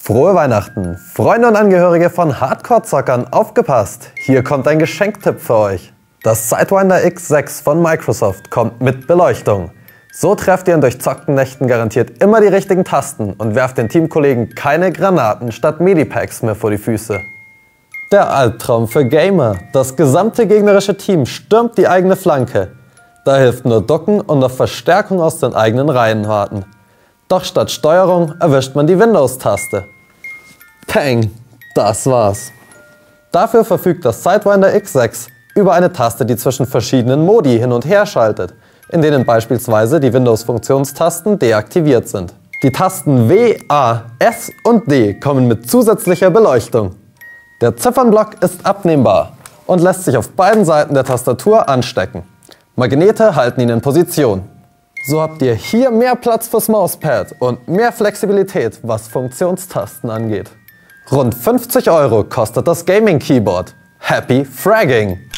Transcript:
Frohe Weihnachten! Freunde und Angehörige von Hardcore-Zockern, aufgepasst! Hier kommt ein Geschenktipp für euch. Das Sidewinder X6 von Microsoft kommt mit Beleuchtung. So trefft ihr in durchzockten Nächten garantiert immer die richtigen Tasten und werft den Teamkollegen keine Granaten statt Medipacks mehr vor die Füße. Der Albtraum für Gamer. Das gesamte gegnerische Team stürmt die eigene Flanke. Da hilft nur ducken und auf Verstärkung aus den eigenen Reihen warten. Doch statt Steuerung erwischt man die Windows-Taste. Peng, das war's. Dafür verfügt das Sidewinder X6 über eine Taste, die zwischen verschiedenen Modi hin und her schaltet, in denen beispielsweise die Windows-Funktionstasten deaktiviert sind. Die Tasten W, A, S und D kommen mit zusätzlicher Beleuchtung. Der Ziffernblock ist abnehmbar und lässt sich auf beiden Seiten der Tastatur anstecken. Magnete halten ihn in Position. So habt ihr hier mehr Platz fürs Mauspad und mehr Flexibilität, was Funktionstasten angeht. Rund 50 € kostet das Gaming Keyboard. Happy Fragging!